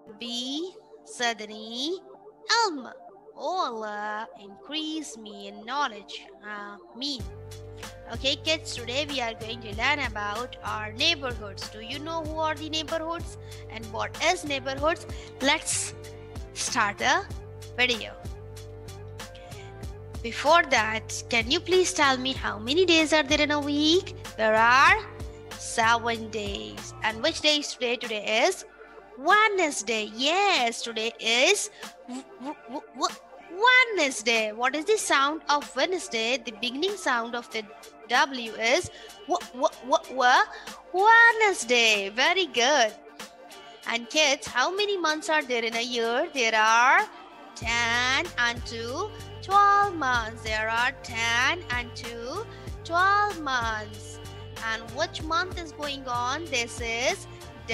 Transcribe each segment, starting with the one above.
Rabbi Sadri Ilm. Oh Allah, increase me in knowledge. Ameen. Okay, kids, today we are going to learn about our neighborhoods. Do you know who are the neighborhoods and what is neighborhoods? Let's start the video. Before that, can you please tell me how many days are there in a week? There are 7 days. And which day is today? Today is Wednesday. Yes, today is Wednesday. What is the sound of Wednesday? The beginning sound of the W is Wednesday. Very good. And kids, how many months are there in a year? There are 10 and 2, 12 months. There are 10 and 2, 12 months. And which month is going on? This is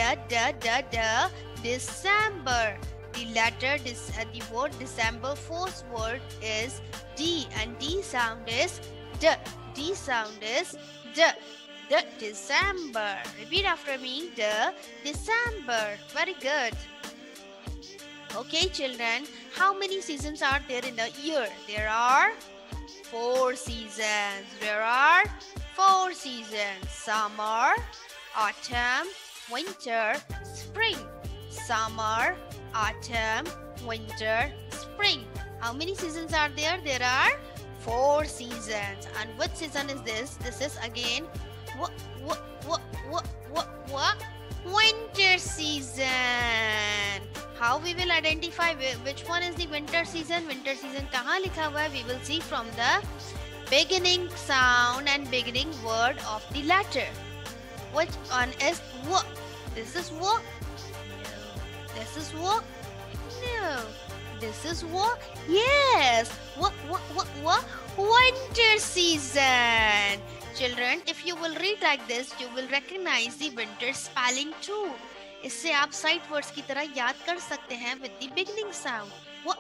December. The letter, the word December, fourth word is D, and D sound is D. D sound is D. The December. Repeat after me. The December. Very good. Okay, children. How many seasons are there in a year? There are 4 seasons. There are 4 seasons. Summer, autumn, winter, spring. Summer, autumn, winter, spring. How many seasons are there? There are 4 seasons. And which season is this? This is again winter season. How we will identify which one is the winter season? Winter season kahan likha hua hai? We will see from the beginning sound and beginning word of the letter. Which one is W? This is W? No. This is W? No. This is W? Yes. Winter season. Children, if you will read like this, you will recognize the winter spelling too. इससे आप sight words की तरह याद कर सकते हैं with the beginning sound.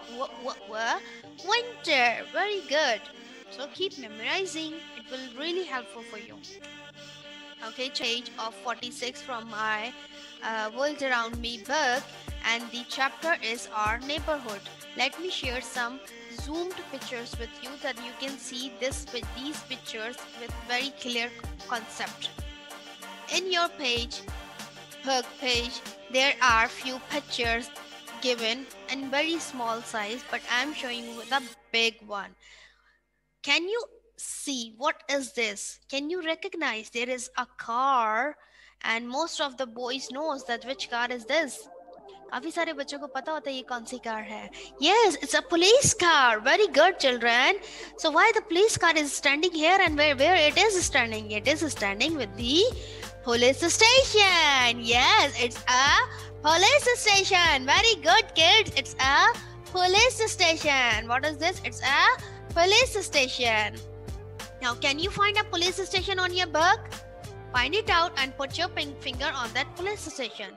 Winter. Very good. So keep memorizing. It will really helpful for you. Okay, page of 46 from my World Around Me book, and the chapter is our neighborhood. Let me share some zoomed pictures with you that you can see these pictures with very clear concept. In your book page, there are few pictures given in very small size, but I am showing you the big one. Can you see what is this? Can you recognize there is a car, and most of the boys knows that which car is this? काफी सारे बच्चों को पता होता है ये कौन सी कार है. Yes, it's a police car. Very good, children. So why the police car is standing here, and where it is standing? It is standing with the police station. Yes, it's a police station. Very good, kids. It's a police station. What is this? It's a police station. Now, can you find a police station on your book? Find it out and put your finger on that police station.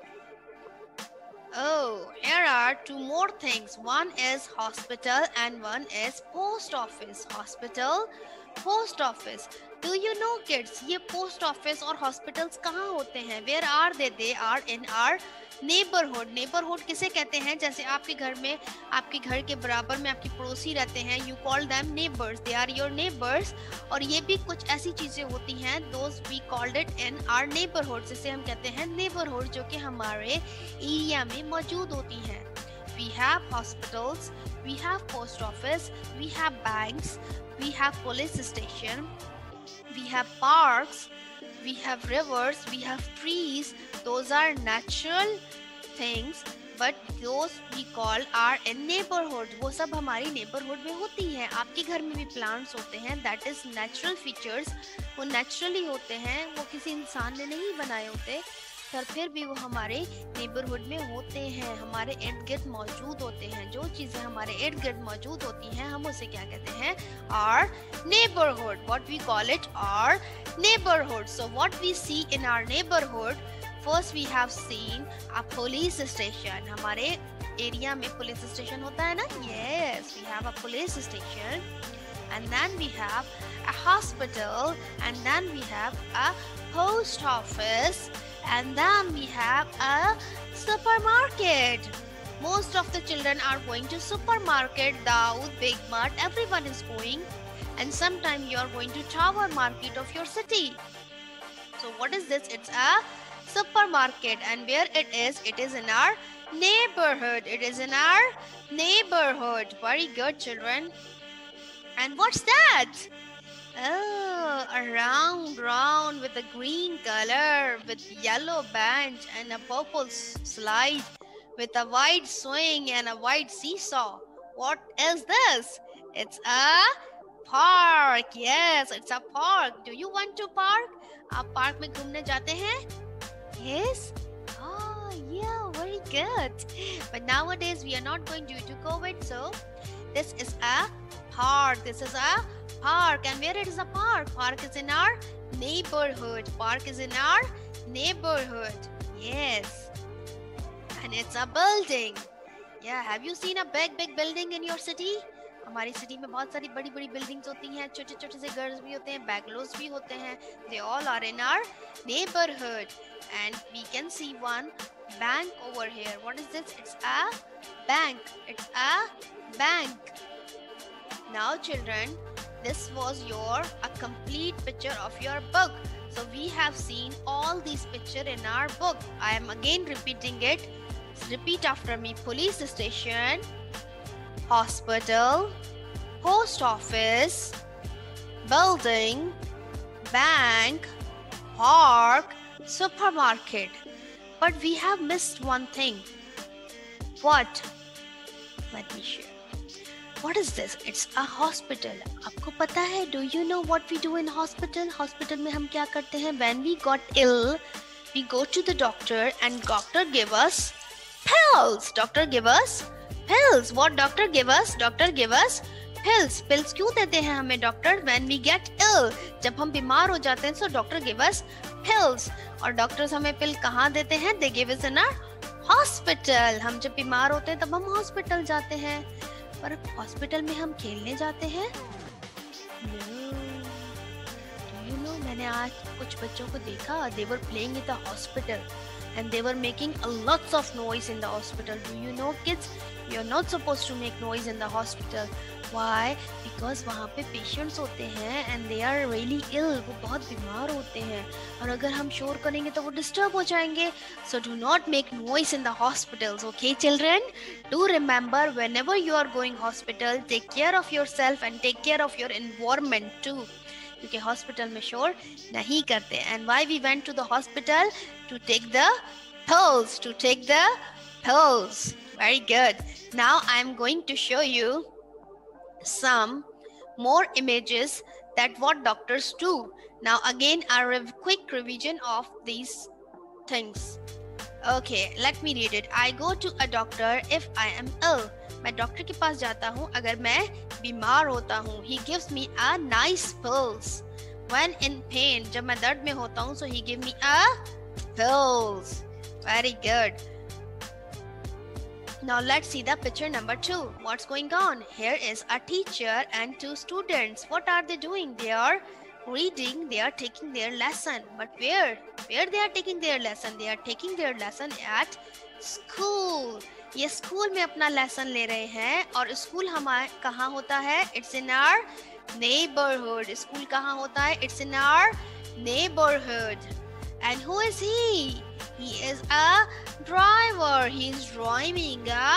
Oh, here are 2 more things. One is hospital and one is post office. Hospital, post office. Do you know, kids, ये post office और hospitals कहाँ होते हैं? Where are they? They are in our neighborhood. Neighborhood किसे कहते हैं? जैसे आपके घर में, आपके घर के बराबर में आपके पड़ोसी रहते हैं. You call them neighbors. They are your neighbors. और ये भी कुछ ऐसी चीजें होती हैं. Those we called it in our neighborhood. जिसे हम कहते हैं neighborhood, जो कि हमारे एरिया में मौजूद होती हैं. We have hospitals. We have post office. We have banks. We have police station. We have parks. We have rivers, we have trees. Those are natural things, but those we call are in neighborhood. वो सब हमारी neighborhood में होती हैं. आपके घर में भी plants होते हैं. That is natural features. वो naturally होते हैं. वो किसी इंसान ने नहीं बनाए होते. पर फिर भी वो हमारे neighborhood में होते हैं. हमारे इर्द गिर्द मौजूद होते हैं. जो चीज़ें हमारे इर्द गिर्द मौजूद होती हैं, हम उसे क्या कहते हैं? Our neighborhood. What we call it? Our neighborhood. So what we see in our neighborhood, first we have seen a police station. हमारे एरिया में police station होता है ना? Yes, we have a police station. And then we have a hospital. And then we have a post office. And then we have a Supermarket. Most of the children are going to supermarket. Daud, Big Mart, everyone is going. And sometime you are going to Tower Market of your city. So what is this? It's a supermarket. And where it is in our neighborhood. It is in our neighborhood. Very good, children. And what's that? Oh, a round with a green color, with yellow bench and a purple slide, with a white swing and a white seesaw. What is this? It's a park. Yes, it's a park. Do you want to park? आप park में घूमने जाते हैं? Yes. Oh, yeah, very good. But nowadays we are not going due to COVID, so this is a park. This is a park. And where it is a park? Park is in our neighborhood. Park is in our neighborhood. Yes. And it's a building. Yeah, have you seen a big building in your city? हमारी city में बहुत सारी बड़ी buildings होती हैं, छोटे से घर्स भी होते हैं, बैंगलोस भी होते हैं. They all are in our neighborhood. And we can see one bank over here. What is this? It's a bank. It's a bank. Now children, this was a complete picture of your book. So we have seen all these pictures in our book. I am again repeating it. Repeat after me. Police station, hospital, post office, building, bank, park, supermarket. But we have missed one thing. What? Let me share. What is this? It's a hospital. आपको पता है? Do you know what we do in hospital? Hospital में हम क्या करते हैं? When we got ill, we go to the doctor and doctor give us pills. Doctor give us pills. What doctor give us? Doctor give us pills. Pills क्यों देते हैं हमें doctor? When we get ill. जब हम बीमार हो जाते हैं, so doctor give us pills. और doctors हमें pill कहाँ देते हैं? They give us in our hospital. हम जब बीमार होते हैं तब हम hospital जाते हैं. पर हॉस्पिटल में हम खेलने जाते हैं? You know, मैंने आज कुछ बच्चों को देखा. They were playing in the hospital and they were making a lots of noise in the hospital. Do you know, kids? You're not supposed to make noise in the hospital. Why? Because वहाँ पे patients होते हैं and they are really ill. वो बहुत बीमार होते हैं और अगर हम शोर करेंगे तो वो disturb हो जाएंगे. So do not make noise in the hospitals, okay, children? Do remember, whenever you are going hospital, take care of yourself and take care of your environment too. क्योंकि hospital में शोर नहीं करते. And why we went to the hospital? To take the pills. To take the pills. Very good. Now I am going to show you some more images that what doctors do. Now again a quick revision of these things. Okay, let me read it. I go to a doctor if I am ill. मैं doctor के पास जाता हूँ अगर मैं बीमार होता हूँ. He gives me a nice pills. When in pain, जब मैं दर्द में होता हूँ, so he give me a pills. Very good. Now let's see the picture number 2. What's going on? Here is a teacher and 2 students. What are they doing? They are reading. They are taking their lesson. But where? Where they are taking their lesson? They are taking their lesson at school. ये school में अपना lesson ले रहे हैं और school हमारे कहाँ होता है? It's in our neighborhood. School कहाँ होता है? It's in our neighborhood. And who is he? He is a driver. He is driving a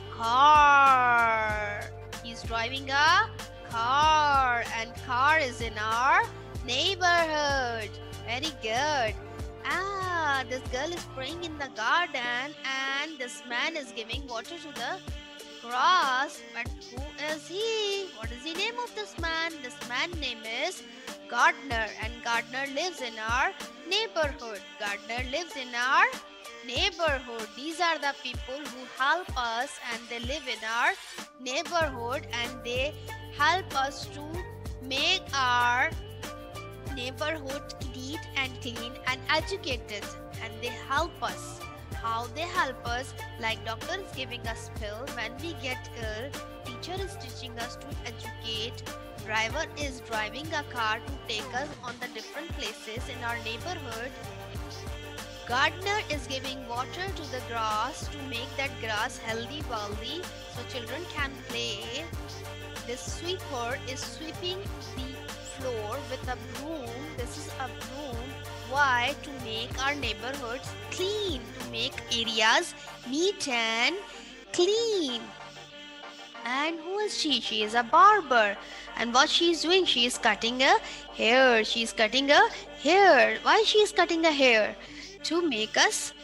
car. He is driving a car. And car is in our neighborhood. Very good. This girl is playing in the garden and this man is giving water to the grass. But who is he? What is the name of this man? This man's name is Gardener, and Gardener lives in our neighborhood. Gardener lives in our neighborhood. These are the people who help us and they live in our neighborhood and they help us to make our neighborhood neat and clean and educated, and they help us. How they help us? Like doctor is giving us pill when we get ill, teacher is teaching us to educate, driver is driving a car to take us on the different places in our neighborhood, Gardener is giving water to the grass to make that grass healthy, wealthy, so children can play. This sweeper is sweeping the floor with a broom. This is a broom. Why? To make our neighborhoods clean, to make areas neat and clean. And who is she? She is a barber. And what she is doing? She is cutting a hair. She is cutting a hair. Why she is cutting a hair? To make us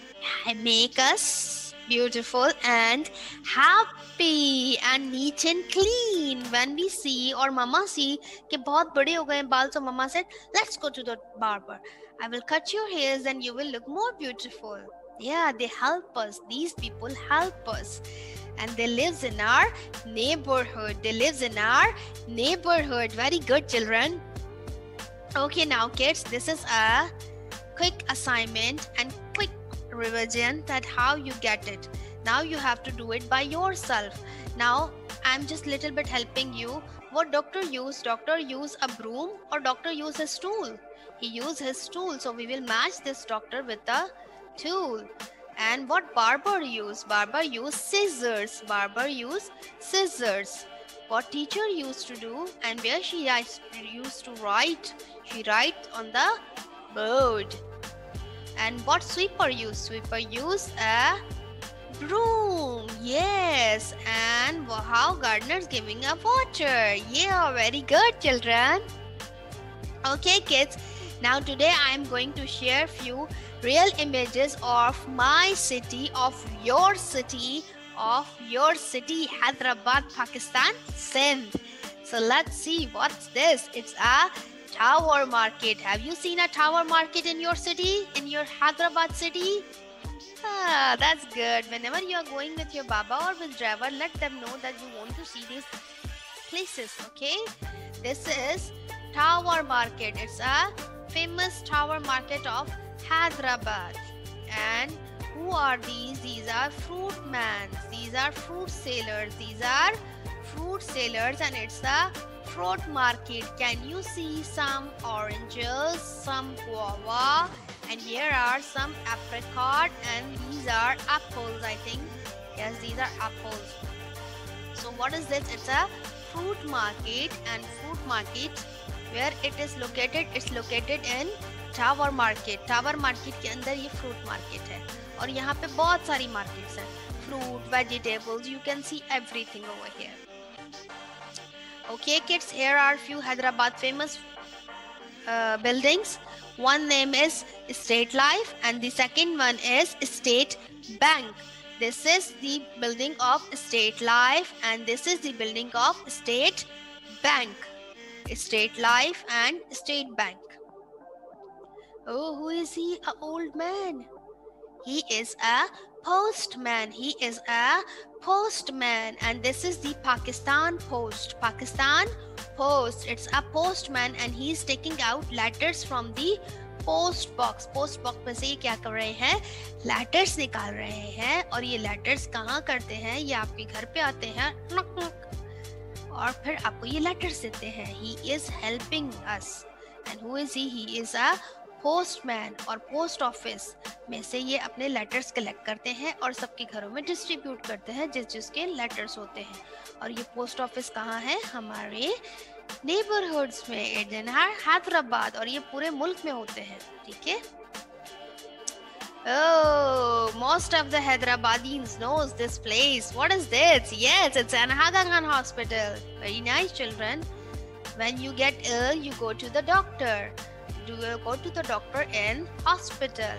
beautiful and happy and neat and clean. When we see or mama see कि बहुत बड़े हो गए बाल, so mama said, let's go to the barber. I will cut your hairs and you will look more beautiful. Yeah, they help us. These people help us. And they lives in our neighborhood. They lives in our neighborhood. Very good, children. Okay, now kids, this is a quick assignment and quick revision that how you get it. Now you have to do it by yourself. Now I'm just little bit helping you. What doctor used? Doctor used a broom or doctor used a stool? He used his stool. So we will match this doctor with the tool. And what barber used? Barber used scissors. Barber used scissors. What teacher used to do and where she used to write? She writes on the board. And what sweeper used? Sweeper used a broom. Yes. And how gardener's giving a water. Yeah, very good, children. Okay, kids. Now today I am going to share few real images of my city, of your city, Hyderabad, Pakistan, Sindh. So let's see what's this. It's a tower market. Have you seen a tower market in your city, in your Hyderabad city? Ah, that's good. Whenever you are going with your baba or with driver, let them know that you want to see these places, okay? This is tower market. It's a famous tower market of Hyderabad. And who are these? These are fruit mans. These are fruit sellers. These are fruit sellers, and it's a fruit market. Can you see some oranges, some guava, and here are some apricot, and these are apples, I think. Yes, these are apples. So what is this? It's a fruit market, and fruit market where it is located? It's located in tower market. Tower market के अंदर ये fruit market है और यहाँ पे बहुत सारी markets हैं. Fruit, vegetables, you can see everything over here. Okay, kids, here are few Hyderabad famous buildings. One name is State Life and the second one is State Bank. This is the building of State Life and this is the building of State Bank. State Life and State Bank. Oh, who is he? An old man. He is a postman. He is a postman. And this is the Pakistan Post. Pakistan Post. It's a postman and he is taking out letters from the post box. Post box में से ये क्या कर रहे हैं? Letters निकाल रहे हैं. और ये letters कहाँ करते हैं? ये आपके घर पे आते हैं. और फिर आपको ये letters देते हैं. He is helping us. And who is he? He is a postman. और पोस्ट ऑफिस में से ये अपने लेटर्स कलेक्ट करते हैं और सबके घरों में डिस्ट्रीब्यूट करते हैं जिसके लेटर्स होते हैं. और ये पोस्ट ऑफिस कहाँ है? हमारे नेबरहुड्स में, हैदराबाद, और ये पूरे मुल्क में होते हैं. ठीक है. Oh, most of the Hyderabadis knows this place. What is this? Yes, it's an Aga Khan Hospital. Very nice, children. When you get ill, you go to the doctor. Go to the doctor in hospital.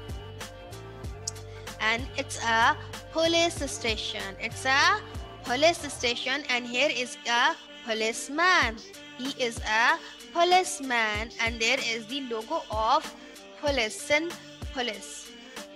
And it's a police station. It's a police station and here is a policeman. He is a policeman and there is the logo of police and police.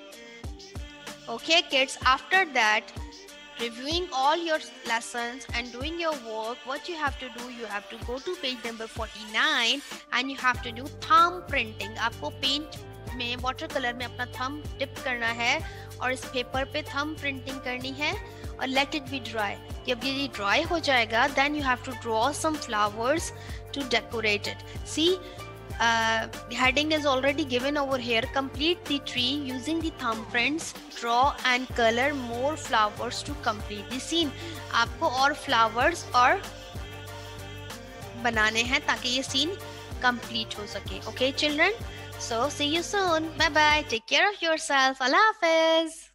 Okay, kids, after that, reviewing all your lessons and doing your work, what you have to do, you have to go to page number 49 and you have to do thumb printing. आपको paint में water colour में अपना thumb dip करना है और इस paper पे thumb printing करनी है और let it be dry. जब ये dry हो जाएगा, then you have to draw some flowers to decorate it. See, heading is already given over here. Complete the tree using the thumbprints. Draw and color more flowers to complete the scene. आपको और flowers और बनाने हैं ताकि ये scene complete हो सके. Okay, children. So see you soon. Bye bye. Take care of yourself. Allah Hafiz.